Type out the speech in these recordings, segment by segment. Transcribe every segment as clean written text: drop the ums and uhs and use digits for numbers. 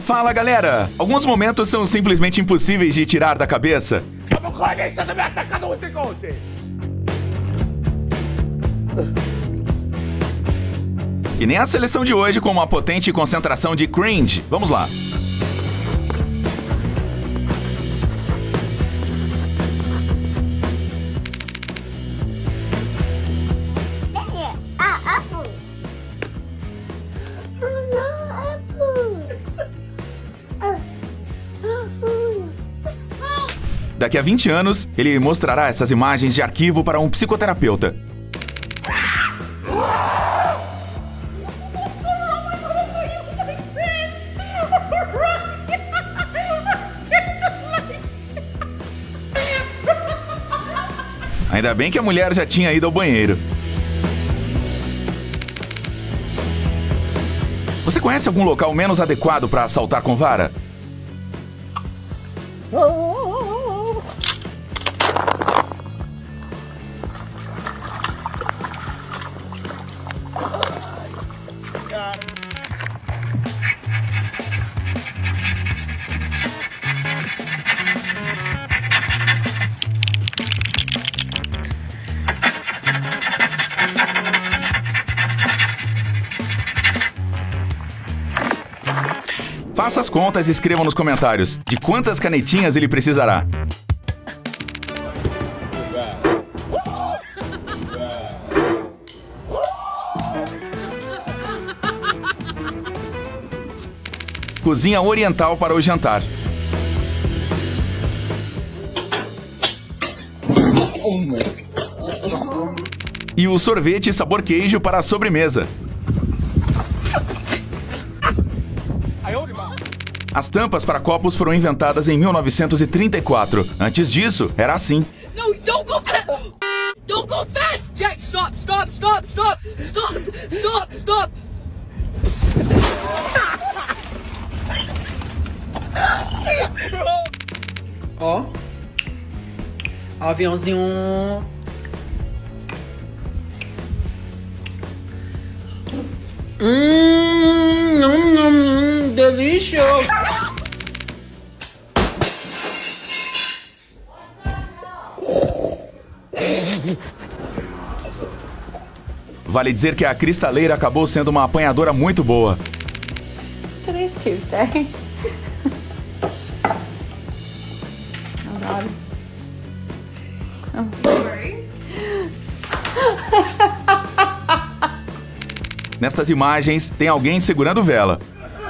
Fala, galera! Alguns momentos são simplesmente impossíveis de tirar da cabeça. E nem a seleção de hoje com uma potente concentração de cringe. Vamos lá. Daqui a 20 anos, ele mostrará essas imagens de arquivo para um psicoterapeuta. Ainda bem que a mulher já tinha ido ao banheiro. Você conhece algum local menos adequado para assaltar com vara? Faça as contas e escreva nos comentários de quantas canetinhas ele precisará. Cozinha oriental para o jantar. E o sorvete sabor queijo para a sobremesa. As tampas para copos foram inventadas em 1934. Antes disso, era assim. No, don't go fast! Don't go fast! Jack, stop, stop, stop, stop! Stop, stop, stop! Ó. Aviãozinho. Delicioso! Vale dizer que a cristaleira acabou sendo uma apanhadora muito boa. Today's Tuesday. Oh God. I'm sorry. Nestas imagens, tem alguém segurando vela.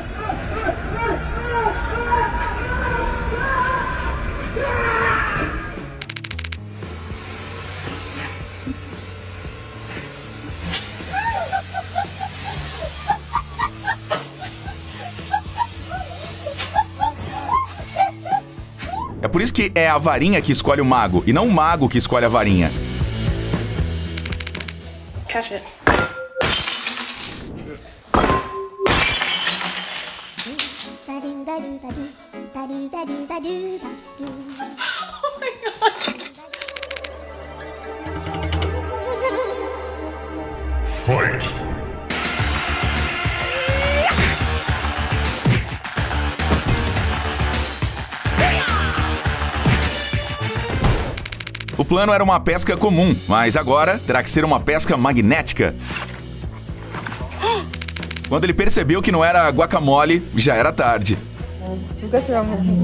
É por isso que é a varinha que escolhe o mago, e não o mago que escolhe a varinha. Catch it. Oh my God. Fight! O plano era uma pesca comum, mas agora terá que ser uma pesca magnética. Quando ele percebeu que não era guacamole, já era tarde. Nunca tirou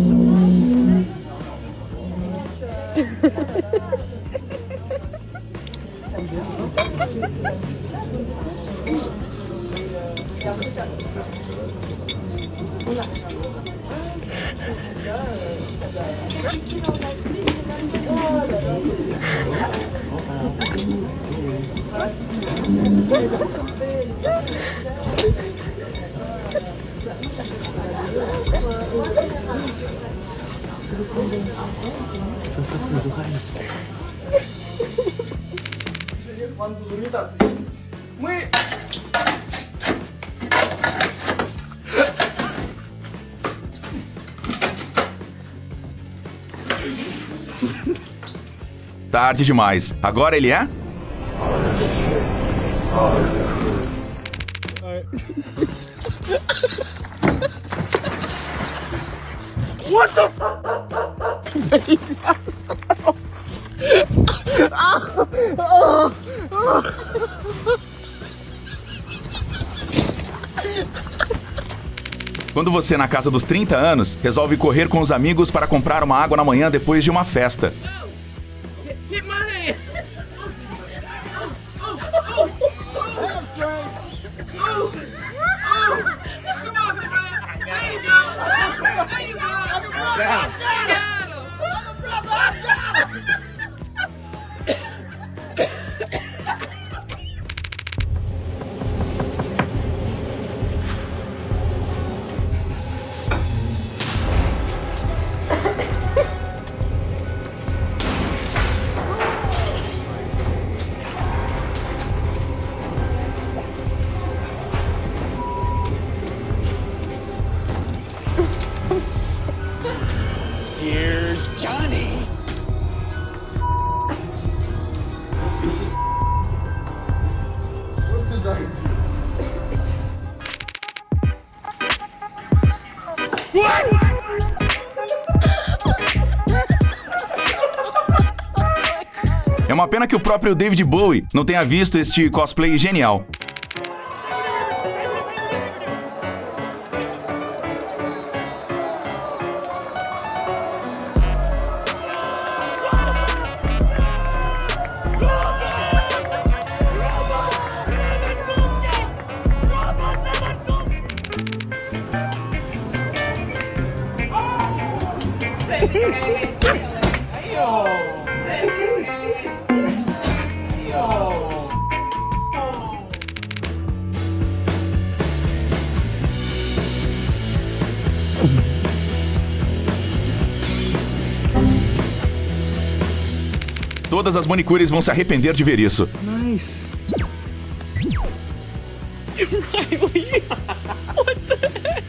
Tarde demais. Agora ele é? What the Quando você, na casa dos 30 anos, resolve correr com os amigos para comprar uma água na manhã depois de uma festa. Get my hand! Here's Johnny. É uma pena que o próprio David Bowie não tenha visto este cosplay genial. Todas as manicures vão se arrepender de ver isso. Nice. Riley! What the heck?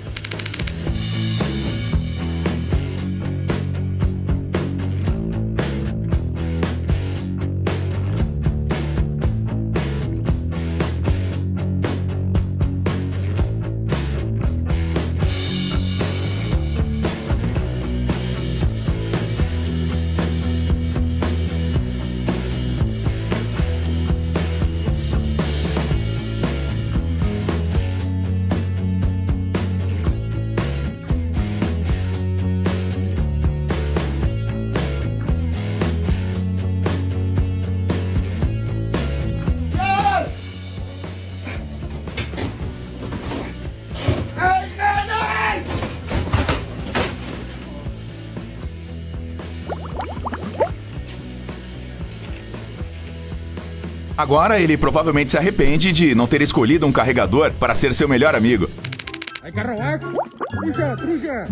Agora ele provavelmente se arrepende de não ter escolhido um carregador para ser seu melhor amigo. Hay que robar. Trucha, trucha.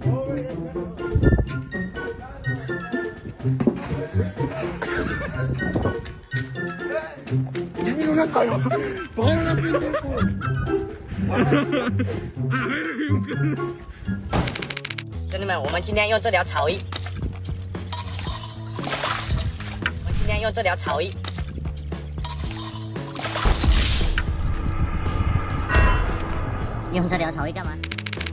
兄弟们，我们今天用这条草衣，用这条草衣干嘛？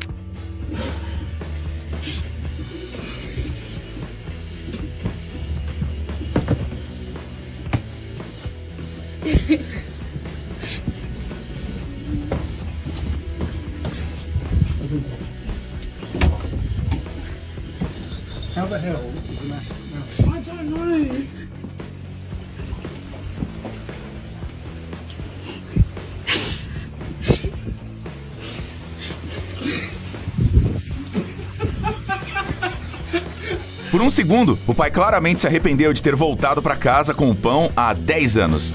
Por um segundo, o pai claramente se arrependeu de ter voltado para casa com o pão há 10 anos.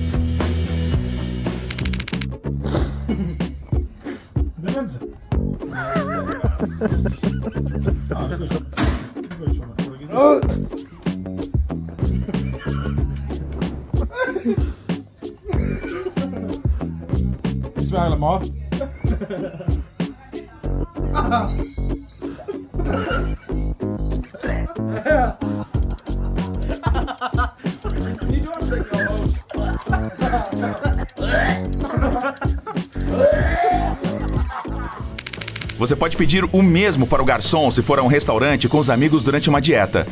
Isso är allemaal. você pode pedir o mesmo para o garçom se for a um restaurante com os amigos durante uma dieta.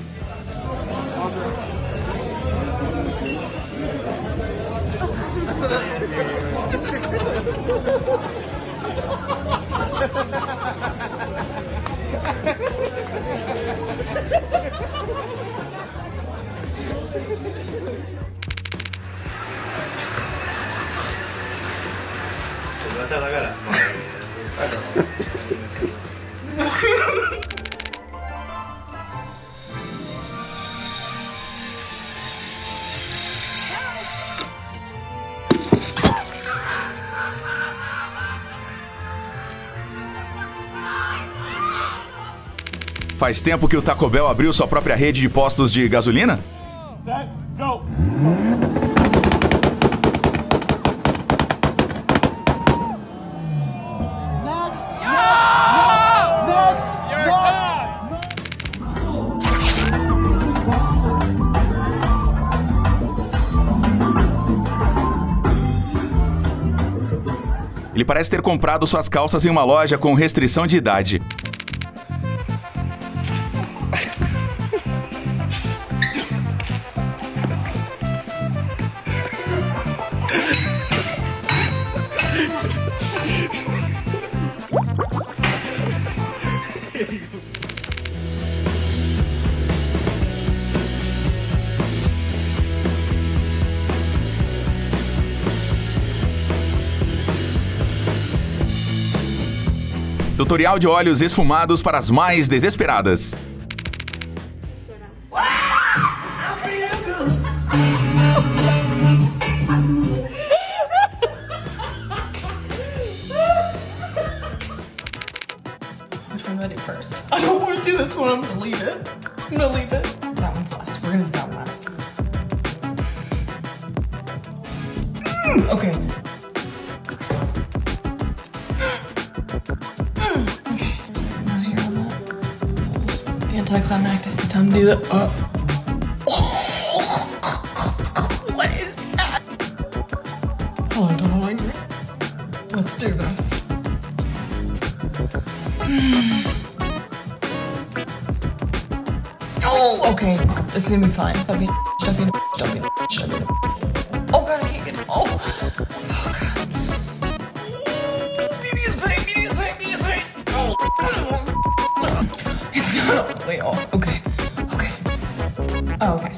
Faz tempo que o Taco Bell abriu sua própria rede de postos de gasolina? Set, go. Ele parece ter comprado suas calças em uma loja com restrição de idade. Tutorial de óleos esfumados para as mais desesperadas. Which one do I do first? I don't want to do this one. I'm gonna leave it. I'm gonna leave it. That one's last. We're gonna do that one last. Okay. Anticlimactic. It's time to do it. What is that? Oh, darling. Let's do this. Oh, okay. This is gonna be fine. Stop being. Oh god, I can't get it. Oh god. Baby is pain. Oh. It's not way off. Okay. Oh, okay.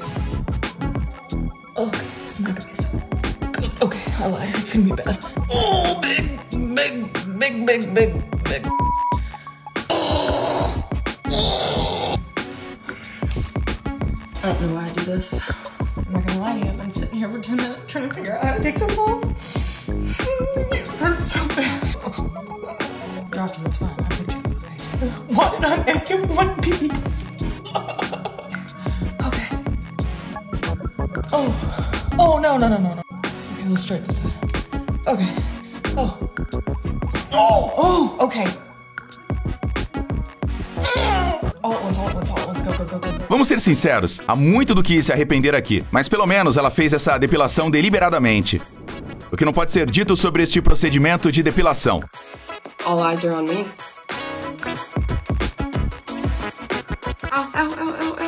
Okay, it's not gonna be so good. Okay, I lied. It's gonna be bad. Oh, big. I don't know why I do this. I'm not gonna lie to you. I've been sitting here for 10 minutes trying to figure out how to take this off. It hurts so bad. Dropped you, it's fine. I picked you. Why did I make it one piece? Okay. Oh, no. Okay, let's straighten this out. Okay. Oh, okay. All at once, go. Vamos ser sinceros, há muito do que se arrepender aqui, mas pelo menos ela fez essa depilação deliberadamente. O que não pode ser dito sobre este procedimento de depilação. All eyes are on me. Ow.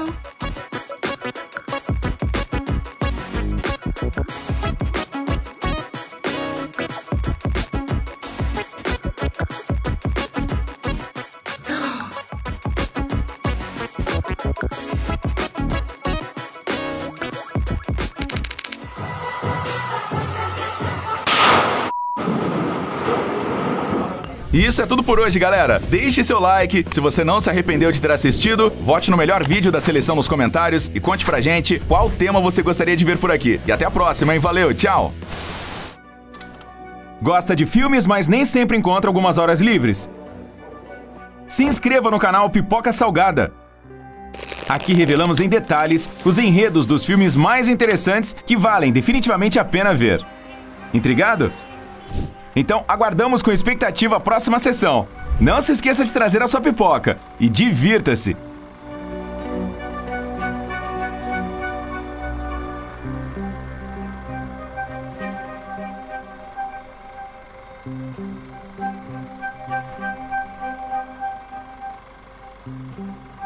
E isso é tudo por hoje, galera. Deixe seu like. Se você não se arrependeu de ter assistido, vote no melhor vídeo da seleção nos comentários e conte pra gente qual tema você gostaria de ver por aqui. E até a próxima, hein? Valeu, tchau! Gosta de filmes, mas nem sempre encontra algumas horas livres? Se inscreva no canal Pipoca Salgada. Aqui revelamos em detalhes os enredos dos filmes mais interessantes que valem definitivamente a pena ver. Intrigado? Então aguardamos com expectativa a próxima sessão. Não se esqueça de trazer a sua pipoca e divirta-se! it.